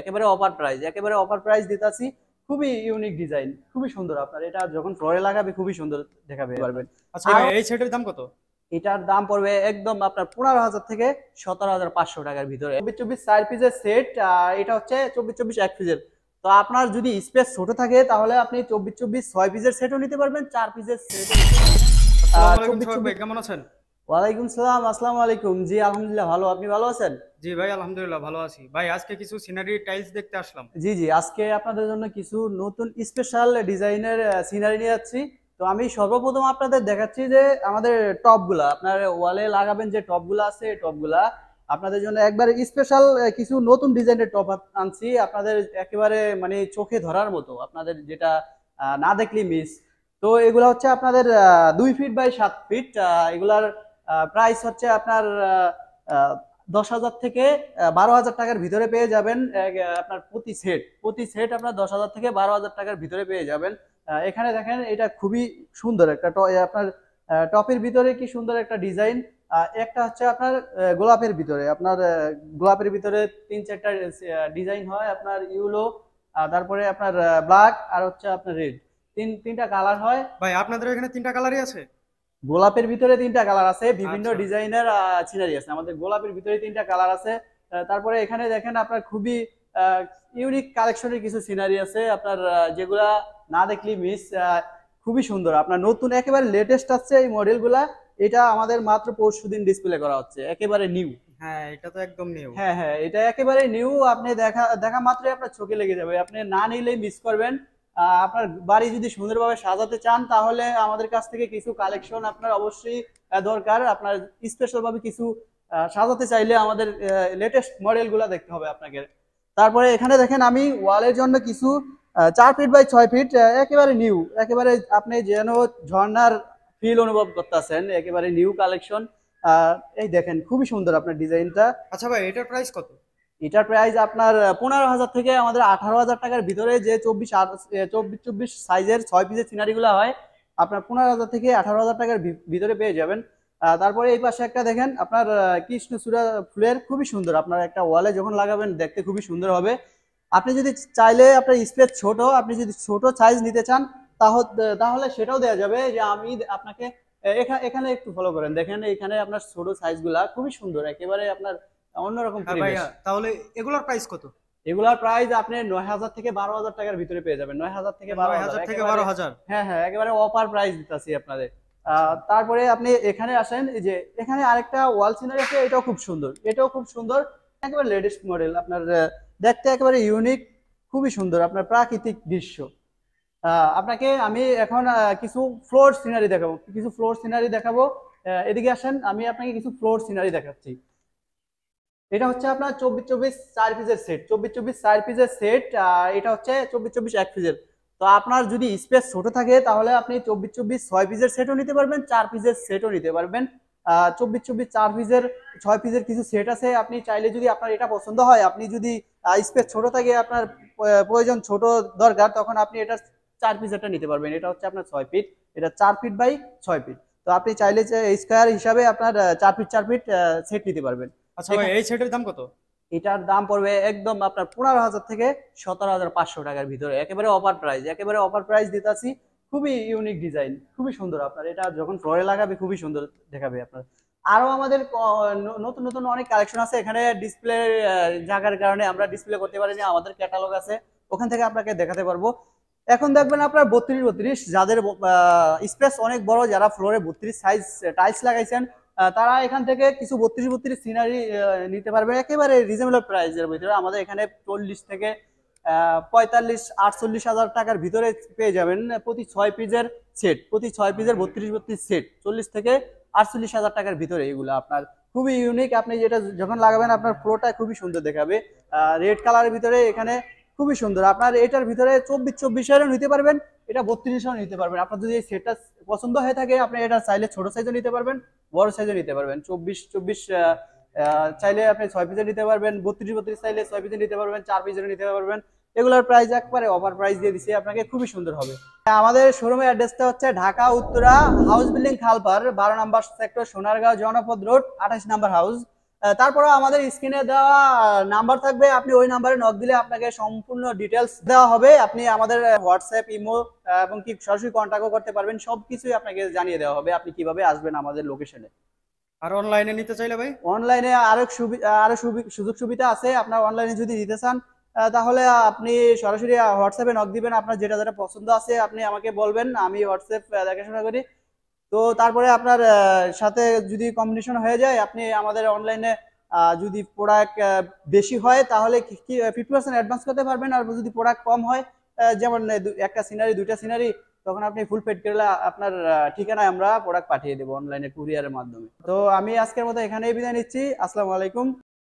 একেবারে offer price দিতাছি। খুবই ইউনিক ডিজাইন, খুবই সুন্দর। আপনার এটা যখন ফ্লোরে লাগাবে খুবই সুন্দর দেখাবে পারবেন। আচ্ছা আর ভাই, এই সেটের দাম কত? এটার দাম পড়বে একদম আপনার 15,000 থেকে 17,500 টাকার ভিতরে। 24-24 চার পিসের সেট, এটা হচ্ছে 24-24 এক পিসের। তো আপনার যদি স্পেস ছোট থাকে তাহলে আপনি 24-24 ছয় পিসের সেটও নিতে পারবেন, চার পিসের সেটও নিতে পারবেন। আসসালামু আলাইকুম চব্বিশ সোহাগ ভাই, চব্বিশ কেমন আছেন? ওয়ালাইকুম সালাম, আসসালামু আলাইকুম। জি আলহামদুলিল্লাহ ভালো, আপনি ভালো আছেন? জি ভাই, আলহামদুলিল্লাহ ভালো আছি ভাই। আজকে কিছু সিনারি টাইলস দেখতে আসলাম। জি জি, আজকে আপনাদের জন্য কিছু নতুন স্পেশাল ডিজাইনের সিনারি নিয়ে যাচ্ছি। তো আমি সর্বপ্রথম আপনাদের দেখাচ্ছি যে আমাদের টপগুলা, আপনার ওয়ালে লাগাবেন যে টপগুলা আছে, টপগুলা আপনাদের জন্য একবারে স্পেশাল কিছু নতুন ডিজাইনের টপ আনছি আপনাদের, একেবারে মানে চোখে ধরার মতো, আপনাদের যেটা না দেখলে মিস। তো এগুলা হচ্ছে আপনাদের 2 ফিট বাই 7 ফিট। এগুলার প্রাইস হচ্ছে আপনার 10,000 থেকে 12,000 টাকার ভিতরে পেয়ে যাবেন। আপনার প্রতি সেট আপনার 10,000 থেকে 12,000 টাকার ভিতরে পেয়ে যাবেন। এখানে দেখেন এটা খুবই সুন্দর একটা আপনার টপের ভিতরে কি সুন্দর একটা ডিজাইন। একটা হচ্ছে আপনার গোলাপের ভিতরে 3-4টা ডিজাইন হয়, আপনার ইউলো, তারপরে আপনার ব্ল্যাক, আর হচ্ছে আপনার রেড, তিনটা কালার হয়। ভাই আপনাদের এখানে তিনটা কালারই আছে? গোলাপের ভিতরে তিনটা কালার আছে, বিভিন্ন আচ্ছা। ডিজাইনের সিনারি আছে আমাদের। গোলাপের ভিতরে তিনটা কালার আছে। তারপরে এখানে দেখেন আপনার খুবই ইউনিক কালেকশনের কিছু সিনারি আছে আপনার, যেগুলা না দেখলে মিস। খুবই সুন্দর, আপনার নতুন একেবারে লেটেস্ট আছে এই মডেলগুলা। এটা আমাদের মাত্র পরশুদিন ডিসপ্লে করা হচ্ছে, একেবারে নিউ। হ্যাঁ, এটা তো একদম নিউ। হ্যাঁ হ্যাঁ, এটা একেবারে নিউ। আপনি দেখা দেখা মাত্রই আপনার চোখে লেগে যাবে, আপনি না নিলেই মিস করবেন। আপনার বাড়ি যদি সুন্দরভাবে সাজাতে চান তাহলে আমাদের কাছ থেকে কিছু কালেকশন আপনার অবশ্যই দরকার। আপনার স্পেশাল ভাবে কিছু সাজাতে চাইলে আমাদের লেটেস্ট মডেল গুলা দেখতে হবে আপনাকে। তারপরে এখানে দেখেন আমি ওয়ালের জন্য কিছু 4 ফিট বাই 6 ফিট একেবারে নিউ, একেবারে আপনি যেন ঝর্ণার ফিল অনুভব করতেছেন, একেবারে নিউ কালেকশন। এই দেখেন খুবই সুন্দর আপনার ডিজাইনটা। আচ্ছা ভাই, এটার প্রাইস কত? এটার প্রাইস আপনার 15,000 থেকে আমাদের 18,000 টাকার ভিতরে, যে 24-24 সাইজের 6 পিসের সিনারি গুলো হয়, আপনার 15,000 থেকে 18,000 টাকার ভিতরে পেয়ে যাবেন। তারপরে এই পাশে একটা দেখেন আপনার কৃষ্ণচূড়া ফুলের, খুবই সুন্দর। আপনার একটা ওয়ালে যখন লাগাবেন দেখতে খুবই সুন্দর হবে। আপনি যদি চাইলে আপনার স্পেস ছোট, আপনি যদি ছোট সাইজ নিতে চান তাহলে সেটাও দেওয়া যাবে। যে আমি আপনাকে এখানে একটু ফলো করেন, দেখেন এখানে আপনার ছোট সাইজ গুলা খুবই সুন্দর, একেবারে আপনার অন্যরকম হ্যাঁ পরিবেশ। ভাইয়া, তাহলে এগুলোর প্রাইস কত? এগুলার প্রাইস আপনি 9,000 থেকে 12,000 টাকার ভিতরে পেয়ে যাবেন। 9,000 থেকে 12,000 9,000 থেকে একেবারে। 12,000? হ্যাঁ হ্যাঁ, একেবারে অফার প্রাইস দিতেছি আপনাদের। তারপরে আপনি এখানে আসেন, এই যে এখানে আরেকটা ওয়াল সিনারি আছে, এটাও খুব সুন্দর, একেবারে লেটেস্ট মডেল। আপনার দেখতে একেবারে ইউনিক, খুবই সুন্দর, আপনার প্রাকৃতিক দৃশ্য। আপনাকে আমি এখন কিছু ফ্লোর সিনারি দেখাবো। এদিকে আসেন, আমি আপনাকে কিছু ফ্লোর সিনারি দেখাচ্ছি। এটা হচ্ছে আপনার 24-24 4 পিসের সেট। এটা হচ্ছে 24-24 এক পিসের। তো আপনার যদি স্পেস ছোট থাকে তাহলে আপনি 24-24 ছয় পিসের সেটও নিতে পারবেন, চার পিসের সেটও নিতে পারবেন। 24-24 4 পিসের কিছু সেট আছে, আপনি চাইলে যদি আপনার এটা পছন্দ হয়, আপনি যদি স্পেস ছোট থাকে, আপনার প্রয়োজন ছোট দরকার, তখন আপনি এটা চার পিসেরটা নিতে পারবেন। এটা হচ্ছে আপনার 6 ফিট, এটা 4 ফিট বাই 6 ফিট। তো আপনি চাইলে যে স্কোয়ার হিসাবে আপনার 4 ফিট সেট নিতে পারবেন। আচ্ছা ভাই, এই সেটের দাম কত? এটার দাম পড়বে একদম আপনার 15,000 থেকে 17,500 টাকার ভিতরে, একেবারে অফার প্রাইস দিতেছি। খুবই ইউনিক ডিজাইন, খুবই সুন্দর। আপনার এটা যখন ফ্লোরে লাগাবে খুবই সুন্দর দেখাবে আপনার। আরো আমাদের নতুন নতুন অনেক কালেকশন আছে এখানে। ডিসপ্লে জায়গার কারণে আমরা ডিসপ্লে করতে পারি না, আমাদের ক্যাটালগ আছে, ওখান থেকে আপনাকে দেখাতে পারবো। এখন দেখবেন আপনার 32-32 যাদের স্পেস অনেক বড়, যারা ফ্লোরে 32 সাইজ টাইলস লাগাইছেন, তারা এখান থেকে কিছু 32-32 সিনারি নিতে পারবে একেবারে রিজনেবল প্রাইসের ভিতরে। আমাদের এখানে 40 থেকে 45-48 হাজার টাকার ভিতরে পেয়ে যাবেন প্রতি ছয় পিসের 32-32 সেট। 40 থেকে 48 হাজার টাকার ভিতরে এগুলো আপনার খুবই ইউনিক। আপনি যেটা যখন লাগাবেন আপনার ফ্লোরটা খুবই সুন্দর দেখাবে। রেড কালারের ভিতরে এখানে খুবই সুন্দর। আপনার এটার ভিতরে 24-24-এরও নিতে পারবেন, এটা 32-এরও নিতে পারবেন। আপনার যদি এই সেটটা পছন্দ হয়ে থাকে, আপনি এটা চাইলে ছোট সাইজও নিতে পারবেন, বড় সাইজও নিতে পারবেন। 24-24 চাইলে আপনি 6 পিসে নিতে পারবেন, 32-32 চাইলে 6 পিসে নিতে পারবেন, 4 পিসে নিতে পারবেন। এগুলোর প্রাইস একবারে অফার প্রাইস দিয়ে দিচ্ছি আপনাকে, খুবই সুন্দর হবে। আমাদের শোরুমের অ্যাড্রেসটা হচ্ছে ঢাকা উত্তরা হাউস বিল্ডিং খালপার 12 নম্বর সেক্টর, সোনারগাঁও জনপদ রোড, 28 নম্বর হাউস। তারপরে আমাদের স্ক্রিনে দেওয়া নাম্বার থাকবে, আপনি ওই নাম্বারে নক দিলে আপনাকে সম্পূর্ণ ডিটেলস দেওয়া হবে। আপনি আমাদের হোয়াটসঅ্যাপ, ইমো এবং কি সরাসরি কন্ট্যাক্টও করতে পারবেন। সবকিছুই আপনাকে জানিয়ে দেওয়া হবে আপনি কিভাবে আসবেন আমাদের লোকেশনে। আর অনলাইনে নিতে চাইলে ভাই? অনলাইনে সুযোগ সুবিধা আছে। আপনার অনলাইনে যদি দিতে চান তাহলে আপনি সরাসরি হোয়াটসঅ্যাপে নক দিবেন, আপনার যেটা যেটা পছন্দ আছে আপনি আমাকে বলবেন, আমি হোয়াটসঅ্যাপ দেখাশোনা করি। তো তারপরে আপনার সাথে যদি কম্বিনেশন হয়ে যায়, আপনি আমাদের অনলাইনে যদি প্রোডাক্ট বেশি হয় তাহলে 50% অ্যাডভান্স করতে পারবেন। আর যদি প্রোডাক্ট কম হয়, যেমন একটা সিনারি, দুইটা সিনারি, তখন আপনি ফুল পেড করলে আপনার ঠিকানায় আমরা প্রোডাক্ট পাঠিয়ে দেবো অনলাইনে কুরিয়ারের মাধ্যমে। তো আমি আজকের মতো এখানেই বিদায় নিচ্ছি। আসসালামু আলাইকুম।